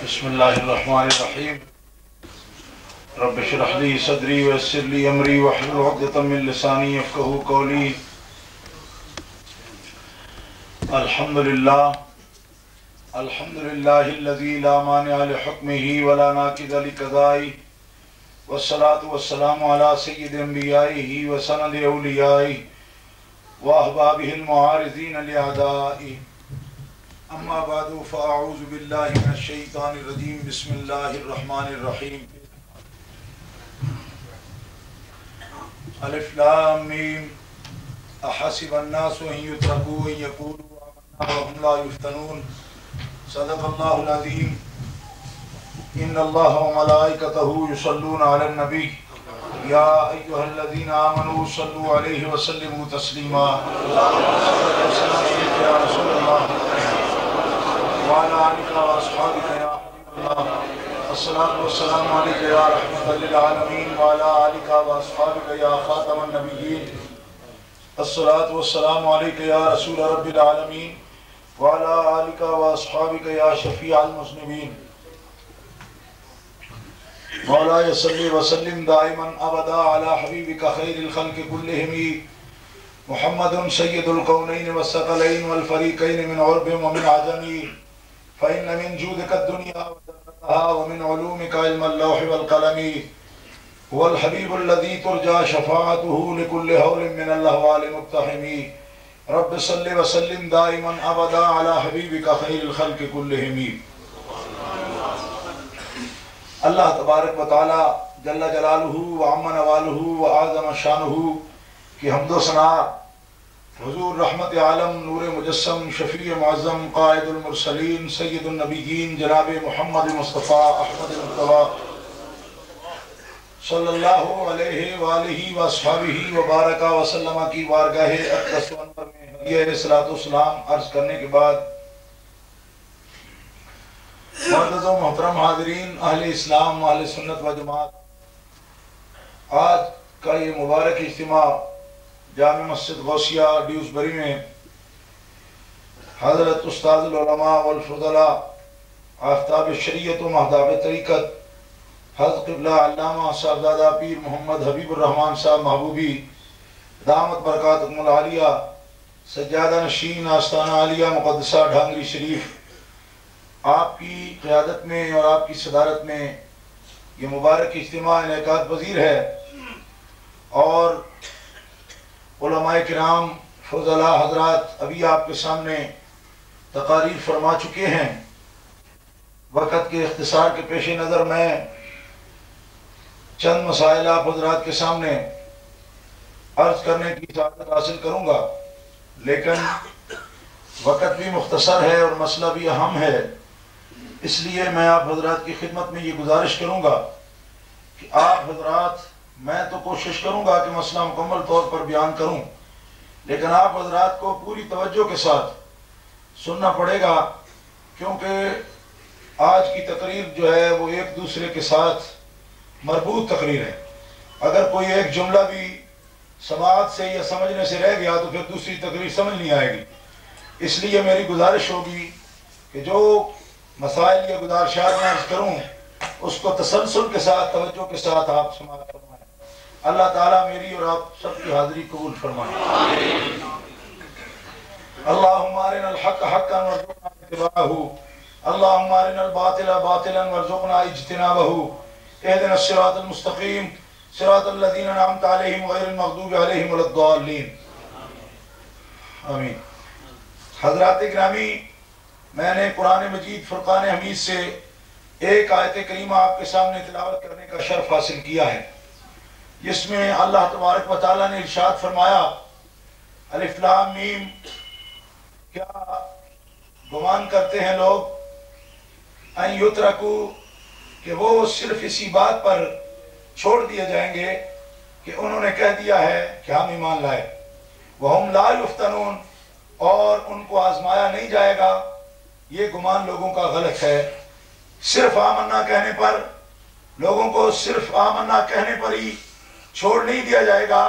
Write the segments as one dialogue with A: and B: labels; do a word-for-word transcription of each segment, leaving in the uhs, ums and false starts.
A: بسم اللہ الرحمن الرحیم رب اشرح لي صدری ویسر لي امری واحلل عقدۃ من لسانی یفقہوا قولی. الحمدللہ الحمدللہ الذی لا مانع لحکمہ ولا ناقض لقضائہ والصلاة والسلام علی سید انبیائہ وسند اولیائہ واحبابہ المعارضین لأعدائہ. اما بعد فاعوذ باللہ من الشیطان الرجیم. بسم اللہ الرحمن الرحیم. الف لام میم احسب الناس ان یترکوا ان یقولوا آمنا وهم لا یفتنون. صدق اللہ العظیم. ان اللہ وملائکتہ یصلون علی النبی یا ایھا الذین آمنوا صلوا علیہ وسلموا تسلیما. یا رسول اللہ وعلى آلك وأصحابك يا حبيب الله. الصلاة والسلام عليك يا رحمة للعالمين وعلى آلك وأصحابك يا خاتم النبيين. الصلاة والسلام عليك يا رسول رب العالمين وعلى آلك وأصحابك يا شفيع المذنبين. مولاي صل وسلم دائما أبدا على حبيبك خير الخلق كلهم محمد سيد الكونين والثقلين والفريقين من عرب ومن عجم. فإن من جودك الدنيا وذرتها ومن علومك علم اللوح والقلم. هو الحبيب الذي ترجى شفاعته لكل هول من الأهوال مقتحم. رب صل وسلم دائما أبدا على حبيبك خير الخلق كلهم. اللہ تبارک و تعالی جل جلالہ وعم نوالہ وعظم شانہ کی حمد و ثنا حضور رحمت عالم نور مجسم شفیع معظم قائد المرسلین سید النبیین جناب محمد مصطفیٰ احمد مصطفیٰ صلی اللہ علیہ وآلہ واصحابہ وبارک وسلم کی بارگاہ اقدس و انور میں ہدیہ صلاۃ والسلام عرض کرنے کے بعد، معزز و محترم حاضرین، اہل اسلام، اہل سنت و جماعت، آج کا یہ مبارک اجتماع جامع مسجد غوثیہ ڈیوزبری میں حضرت استاد العلماء والفضلاء آفتاب شریعت و مہتاب طریقت حضرت قبلہ علامہ صاحبزادہ پیر محمد حبیب الرحمن صاحب محبوبی دامت برکاتکم العالیہ سجادہ نشین آستانہ عالیہ مقدسہ ڈھانگری شریف، آپ کی قیادت میں اور آپ کی صدارت میں یہ مبارک اجتماع انعقاد پذیر ہے، اور علماء کرام فضلاء حضرات ابھی آپ کے سامنے تقاریر فرما چکے ہیں. وقت کے اختصار کے پیش نظر میں چند مسائل آپ حضرات کے سامنے عرض کرنے کی سعادت حاصل کروں گا، لیکن وقت بھی مختصر ہے اور مسئلہ بھی اہم ہے. اس لیے میں آپ حضرات کی خدمت میں یہ گزارش کروں گا کہ آپ حضرات، میں تو کوشش کروں گا کہ مسئلہ مکمل طور پر بیان کروں، لیکن آپ حضرات کو پوری توجہ کے ساتھ سننا پڑے گا، کیونکہ آج کی تقریر جو ہے وہ ایک دوسرے کے ساتھ مربوط تقریر ہے. اگر کوئی ایک جملہ بھی سماعت سے یا سمجھنے سے رہ گیا تو پھر دوسری تقریر سمجھ نہیں آئے گی. اس لیے میری گزارش ہوگی کہ جو مسائل یا گزارشات میں عرض کروں اس کو تسلسل کے ساتھ توجہ کے ساتھ آپ سماعت فرمائیں. اللہ تعالیٰ میری اور آپ سب کی حاضری قبول فرمائیں. اللہم ارنا الحق حقا وارزقنا اتباعہ، اللہم ارنا الباطل باطلا وارزقنا اجتنابہ، اہدنا الصراط المستقیم صراط الذین انعمت علیہم غیر المغضوب علیہم ولا الضالین. آمین. حضرات گرامی، میں نے قرآن مجید فرقان حمید سے ایک آیت کریمہ آپ کے سامنے تلاوت کرنے کا شرف حاصل کیا ہے، جس میں اللہ تبارک و تعالیٰ نے ارشاد فرمایا، الف لام میم، کیا گمان کرتے ہیں لوگ ان یترکو، کہ وہ صرف اسی بات پر چھوڑ دیے جائیں گے کہ انہوں نے کہہ دیا ہے کہ ہم ایمان لائے، وہم لا یفتنون، اور ان کو آزمایا نہیں جائے گا. یہ گمان لوگوں کا غلط ہے. صرف آمنا کہنے پر، لوگوں کو صرف آمنا کہنے پر ہی چھوڑ نہیں دیا جائے گا،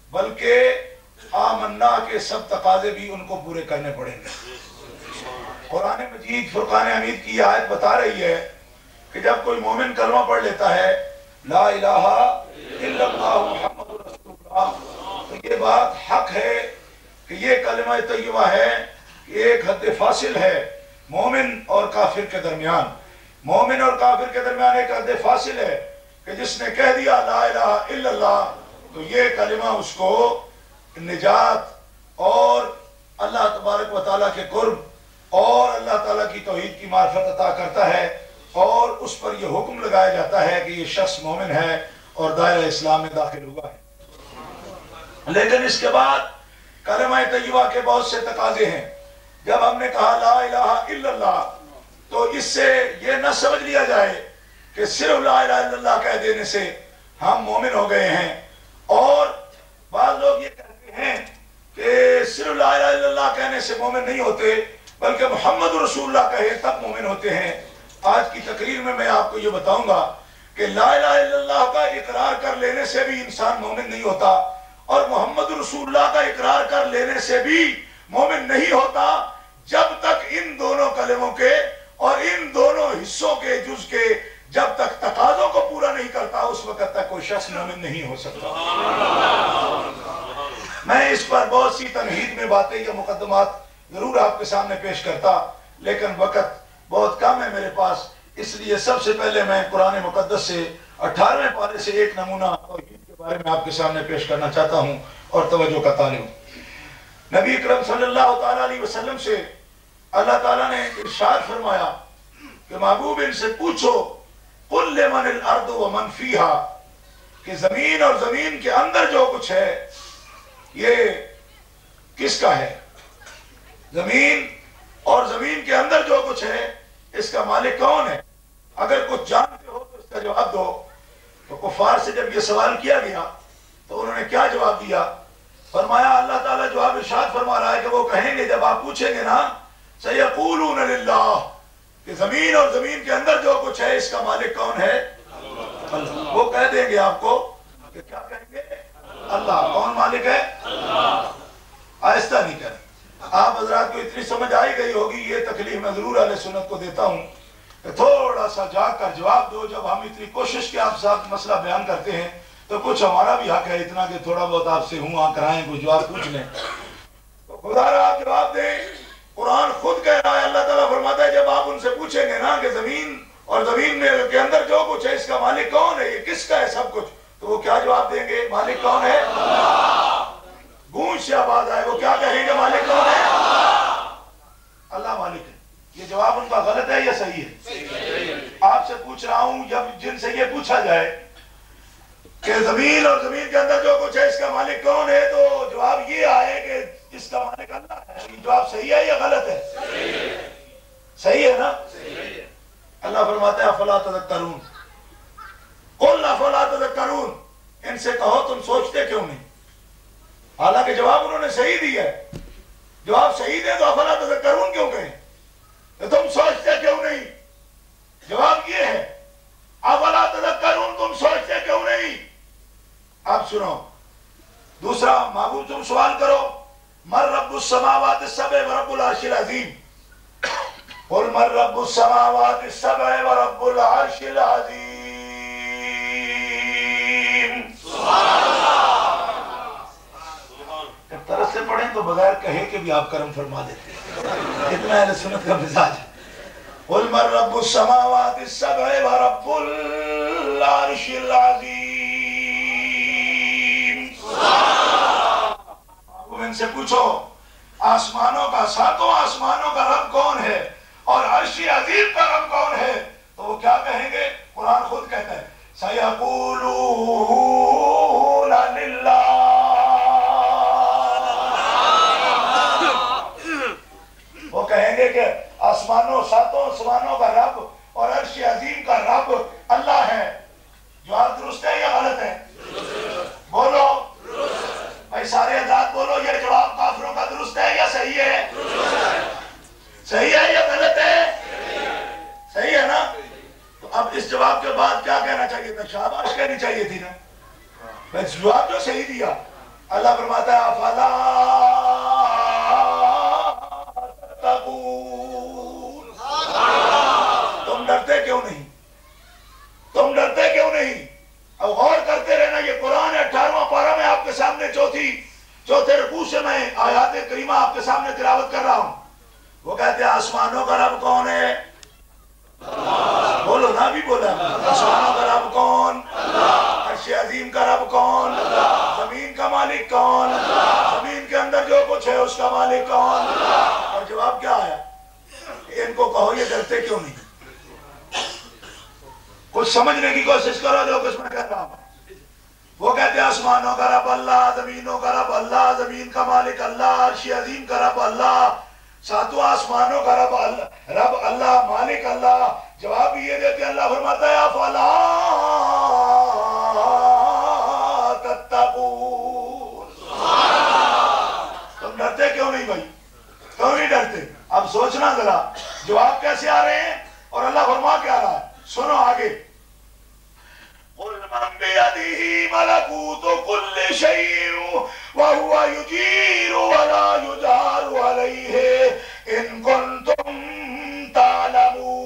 A: بلکہ آمنا کے سب تقاضے بھی ان کو پورے کرنے پڑیں گے. قرآن مجید فرقان حمید کی یہ آیت بتا رہی ہے کہ جب کوئی مومن کلمہ پڑھ لیتا ہے لا الہ الا اللہ محمد رسول اللہ، تو یہ بات حق ہے کہ یہ کلمہ طیبہ ہے کہ ایک حد فاصل ہے مومن اور کافر کے درمیان. مومن اور کافر کے درمیان ایک حد فاصل ہے کہ جس نے کہہ دیا لا الہ الا اللہ تو یہ کلمہ اس کو نجات اور اللہ تبارک و تعالیٰ کے قرب اور اللہ تعالیٰ کی توحید کی معرفت عطا کرتا ہے، اور اس پر یہ حکم لگایا جاتا ہے کہ یہ شخص مومن ہے اور دائرہ اسلام میں داخل ہوا ہے. لیکن اس کے بعد کلمہ طیبہ کے بہت سے تقاضے ہیں. جب ہم نے کہا لا الہ الا اللہ تو اس سے یہ نہ سمجھ لیا جائے کہ صرف لا الہ الا اللہ کہہ دینے سے ہم مومن ہو گئے ہیں، اور بعض لوگ یہ کہتے ہیں کہ صرف لا الہ الا اللہ کہنے سے مومن نہیں ہوتے بلکہ محمد رسول اللہ کہے تب مومن ہوتے ہیں. آج کی تقریر میں میں آپ کو یہ بتاؤں گا کہ لا الہ الا اللہ کا اقرار کر لینے سے بھی انسان مومن نہیں ہوتا، اور محمد رسول اللہ کا اقرار کر لینے سے بھی مومن نہیں ہوتا جب تک ان دونوں کلموں کے اور ان دونوں حصوں کے جز کے جب تک تقاضوں کو پورا نہیں کرتا اس وقت تک کوئی شخص مومن نہیں ہو سکتا. میں اس پر بہت سی تمہید میں باتیں یا مقدمات ضرور آپ کے سامنے پیش کرتا، لیکن وقت بہت کم ہے میرے پاس، اس لیے سب سے پہلے میں قرآن مقدس سے اٹھارہویں پارے سے ایک نمونہ توحید کے بارے میں آپ کے سامنے پیش کرنا چاہتا ہوں اور توجہ کا طالب. نبی اکرم صلی اللہ تعالیٰ علیہ وسلم سے اللہ تعالیٰ نے ارشاد فرمایا کہ محبوب ان سے پوچھو قل لمن الارض ومن فیہا، کہ زمین اور زمین کے اندر جو کچھ ہے یہ کس کا ہے؟ زمین اور زمین کے اندر جو کچھ ہے اس کا مالک کون ہے؟ اگر کچھ جانتے ہو تو اس کا جواب دو. تو کفار سے جب یہ سوال کیا گیا تو انہوں نے کیا جواب دیا؟ فرمایا اللہ تعالیٰ جواب ارشاد فرما رہا ہے کہ وہ کہیں گے جب آپ پوچھیں گے نا سیقولون للہ، کہ زمین اور زمین کے اندر جو کچھ ہے اس کا مالک کون ہے؟ اللہ. وہ کہہ دیں گے آپ کو کہ کیا کہیں گے؟ اللہ. کون مالک ہے؟ آہستہ نہیں کریں. آپ حضرات کو اتنی سمجھ آئی گئی ہوگی، یہ تکلیف میں ضرور اہل سنت کو دیتا ہوں کہ تھوڑا سا جاگ کر جواب دو. جب ہم اتنی کوشش کے آپ ساتھ مسئلہ بیان کرتے ہیں تو کچھ ہمارا بھی حق ہے اتنا کہ تھوڑا بہت آپ سے ہوں آ کرائیں، کچھ جواب پوچھ لیں. تو خدا را آپ جواب دیں. قرآن خود کہہ رہا ہے، اللہ تعالیٰ فرماتا ہے جب آپ ان سے پوچھیں گے نا کہ زمین اور زمین میں کے اندر جو کچھ ہے اس کا مالک کون ہے، یہ کس کا ہے سب کچھ، تو وہ کیا جواب دیں گے؟ مالک کون ہے؟ گونج سے آواز آئے، وہ کیا کہیں گے؟ مالک کون ہے؟ اللہ مالک ہے. یہ جواب ان کا غلط ہے یا صحیح ہے؟ آپ سے پوچھ رہا ہوں جب جن سے یہ پوچھا جائے کہ زمین اور زمین کے اندر جو کچھ ہے اس کا مالک کون ہے، تو جواب یہ آئے کہ اس کا مالک اللہ ہے، یہ جواب صحیح ہے یا غلط ہے؟ صحیح ہے نا؟ اللہ فرماتا ہے افلا تذکرون، قل افلا تذکرون، ان سے کہو تم سوچتے کیوں نہیں؟ حالانکہ جواب انہوں نے صحیح دیا ہے. جواب صحیح دے تو افلا تذکرون کیوں کہیں؟ تو تم سوچتے کیوں نہیں؟ جواب یہ ہے افلا تذکرون، تم سوچتے کیوں نہیں؟ آپ سنو دوسرا معبود، تم سوال کرو من رب السماوات السبع ورب العرش العظیم، قل من رب السماوات السبع ورب العرش العظیم. سبحان اللہ. طرف سے پڑھیں تو بغیر کہے کہ بھی آپ کرم فرما دیتے ہیں، اتنا اہل سنت کا مزاج ہے. قل من رب السماوات السبع ورب العرش العظیم. ان سے پوچھو آسمانوں کا، ساتوں آسمانوں کا رب کون ہے اور عرش عظیم کا رب کون ہے، تو وہ کیا کہیں گے؟ قرآن خود کہتا ہے سیقولون للہ. وہ کہیں گے کہ آسمانوں، ساتوں آسمانوں کا رب اور عرش عظیم کا رب اللہ ہے. جواب درست ہے یا غلط ہے؟ بولو بھائی سارے حضرات بولو، یہ جواب کافروں کا درست ہے یا صحیح ہے؟ صحیح ہے یا غلط ہے؟ صحیح ہے نا؟ تو اب اس جواب کے بعد کیا کہنا چاہیے تھا؟ شاباش کہنی چاہیے تھی نا. بس جواب جو صحیح دیا. اللہ فرماتا ہے افلا تتقون، اب غور کرتے رہنا، یہ قرآن اٹھارہواں پارہ میں آپ کے سامنے چوتھی چوتھے رکوع سے میں آیات کریمہ آپ کے سامنے تلاوت کر رہا ہوں. وہ کہتے ہیں آسمانوں کا رب کون ہے؟ بولو نا، بھی بولا. آسمانوں کا رب کون؟ عرش عظیم کا رب کون؟ زمین کا مالک کون؟ زمین کے اندر جو کچھ ہے اس کا مالک کون؟ اور جواب کیا آیا؟ ان کو کہو یہ ڈرتے کیوں نہیں؟ کچھ سمجھنے کی کوشش کرو جو کچھ میں کہہ رہا ہوں. وہ کہتے ہیں آسمانوں کا رب اللہ، زمینوں کا رب اللہ، زمین کا مالک اللہ، عرش عظیم کا رب اللہ، ساتوں آسمانوں کا رب اللہ، رب اللہ، مالک اللہ. جواب یہ دیتے اللہ فرماتا ہے افلا تتقون. تم ڈرتے کیوں نہیں بھائی؟ کیوں نہیں ڈرتے؟ اب سوچنا ذرا جواب کیسے آ رہے ہیں اور اللہ فرما کیا رہا ہے. سنو آگے. قل من بیدہ ملکوت کل شیء وہو یجیر ولا یجار علیہ ان کنتم تعلمون.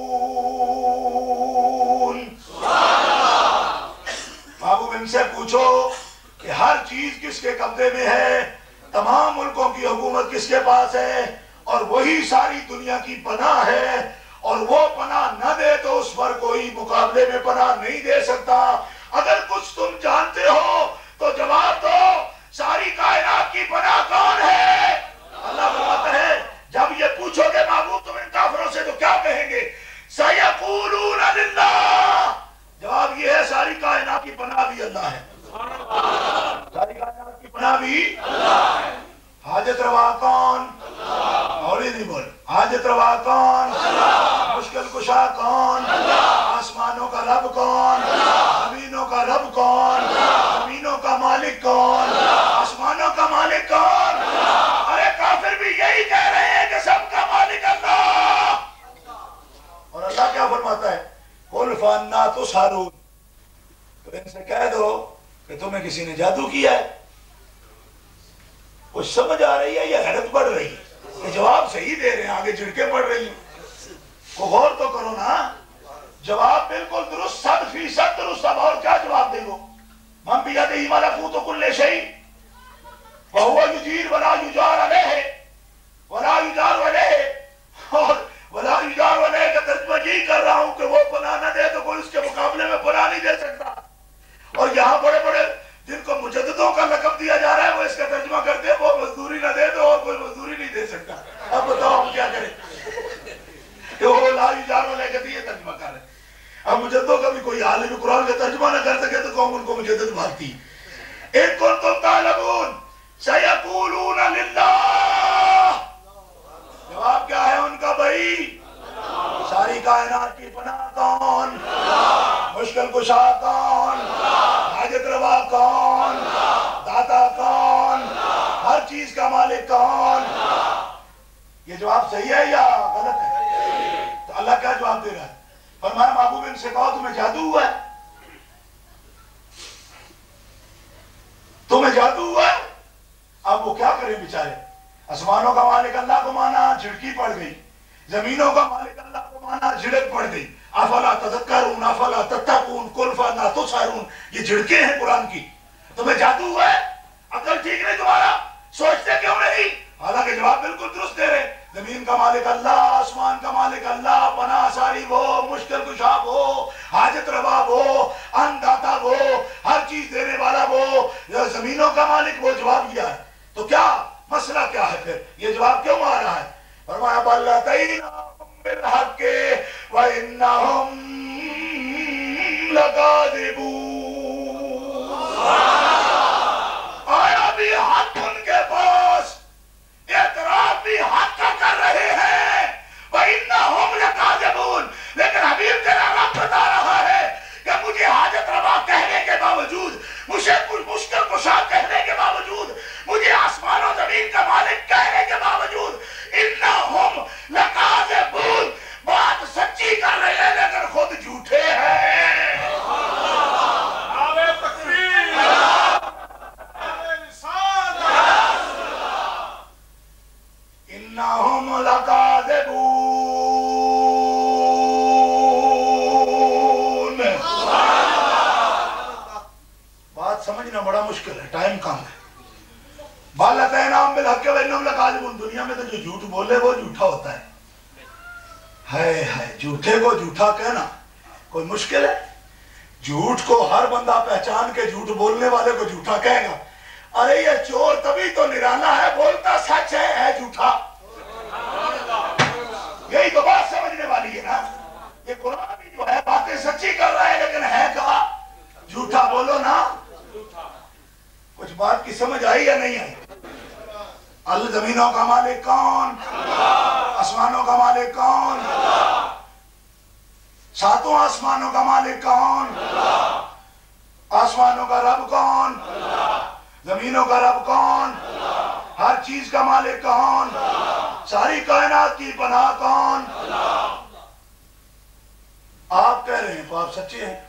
A: محبوب ان سے پوچھو کہ ہر چیز کس کے قبضے میں ہے، تمام ملکوں کی حکومت کس کے پاس ہے، اور وہی ساری دنیا کی پناہ ہے، اور وہ پناہ نہ دے تو اس پر کوئی مقابلے میں پناہ نہیں دے سکتا. اگر کچھ تم جانتے ہو تو جواب دو، ساری کائنات کی پناہ کون ہے؟ اللہ فرماتا ہے جب یہ پوچھو گے محبوب تم ان کافروں سے تو کیا کہیں گے؟ سَيَقُولُونَ لِلَّهِ. جواب یہ ہے ساری کائنات کی پناہ بھی اللہ ہے. ساری کائنات کی پناہ بھی اللہ ہے. حاجت روا کون؟ مولی نہیں بول. حاجت روا کون؟ مشکل کشا کون؟ آسمانوں کا رب کون؟ زمینوں کا رب کون؟ زمینوں کا مالک کون؟ آسمانوں کا مالک کون؟ ارے کافر بھی یہی کہہ رہے ہیں کہ سب کا مالک اللہ. اور اللہ کیا فرماتا ہے؟ قُلْ فَأَنَّىٰ تُسْحَرُونَ. تو ان سے کہہ دو کہ تمہیں کسی نے جادو کیا ہے. کچھ سمجھ آ رہی ہے یا حیرت بڑھ رہی ہے؟ کہ جواب صحیح دے رہے ہیں، آگے جھڑکے پڑ رہی ہیں. کو غور تو کرو نا. جواب بالکل درست، صد فیصد درست. اب اور کیا جواب دے گو؟ من بیدہ ملکوت کل شیء وہو یجیر ولا یجار علیہ ولا یجار علیہ. اور ولا یجار علیہ کا ترجمہ یہی کر رہا ہوں کہ وہ پناہ نہ دے تو کوئی اس کے مقابلے میں پناہ نہیں دے سکتا. اور یہاں بڑے بڑے جن کو مجددوں کا لقب دیا جا رہا ہے وہ اس کا ترجمہ کرتے ہیں وہ مزدوری نہ دے تو اور کوئی مزدوری نہیں دے سکتا. اب بتاؤ ہم کیا کریں کہ وہ لا یجار علیہ کا یہ ترجمہ کر رہے ہیں. اب مجددوں کا بھی کوئی عالم قرآن کا ترجمہ نہ کر سکے تو قوم ان کو مجدد بھاگتی. ان کنتم تعلمون سیقولون للہ. جواب کیا ہے ان کا بھائی؟ ساری کائنات کی پناہ کون؟ مشکل کشا کون؟ حاجت روا کون؟ داتا کون؟ ہر چیز کا مالک کون؟ یہ جواب صحیح ہے یا غلط ہے؟ تو اللہ کیا جواب دے رہا ہے؟ فرمایا محبوب ان سے کہو تمہیں جادو ہوا ہے؟ تمہیں جادو ہوا ہے؟ اب وہ کیا کریں بیچارے؟ آسمانوں کا مالک اللہ کو مانا، جھڑکی پڑ گئی. زمینوں کا مالک اللہ کو مانا، جھڑک پڑ گئی. افلا تذکرون افلا تتقون قل فانا تسحرون. یہ جھڑکیں ہیں قرآن کی. تمہیں جادو ہوا ہے؟ عقل ٹھیک نہیں تمہارا؟ سوچتے کیوں نہیں؟ حالانکہ جواب بالکل درست دے رہے. زمین کا مالک اللہ، آسمان کا مالک اللہ، پناہ ساری وہ، مشکل کشا وہ، حاجت روا وہ، ان داتا وہ، ہر چیز دینے والا وہ، زمینوں کا مالک وہ. جواب دیا ہے تو کیا مسئلہ کیا ہے پھر؟ یہ جواب کیوں آ رہا ہے؟ فرمایا بل اتیناہم بالحق وانہم لکاذبون. آیا بھی حق ان کے پاس، اعتراف بھی حق کا کر رہے ہیں. وانہم لکاذبون. لیکن حبیب تیرا رب بتا رہا ہے کہ مجھے حاجت روا کہنے کے باوجود، مجھے مشکل کشا کہنے کے باوجود، مجھے آسمان و زمین کا مالک کہنے کے باوجود انہم لکاذبون بالتینام بالحق وانہم لکاذبون، دنیا میں تو جو جھوٹ بولے وہ جھوٹا ہوتا ہے. ہائے ہائے، جھوٹے کو جھوٹا کہنا کوئی مشکل ہے؟ جھوٹ کو ہر بندہ پہچان کے جھوٹ بولنے والے کو جھوٹا کہے گا. ارے یہ چور تبھی تو نرالا ہے، بولتا سچ ہے، ہے جھوٹا. یہی تو بات سمجھنے والی ہے نا. یہ قرآن بھی جو ہے باتیں سچی کر رہا ہے لیکن ہے کہا جھوٹا. بولو نا، کچھ بات کی سمجھ آئی یا نہیں آئی؟ ال زمینوں کا مالک کون؟ آسمانوں کا مالک کون؟ ساتوں آسمانوں کا مالک کون؟ آسمانوں کا رب کون؟ زمینوں کا رب کون؟ ہر چیز کا مالک کون؟ ساری کائنات کی پناہ کون؟ آپ کہہ رہے ہیں تو آپ سچے ہیں.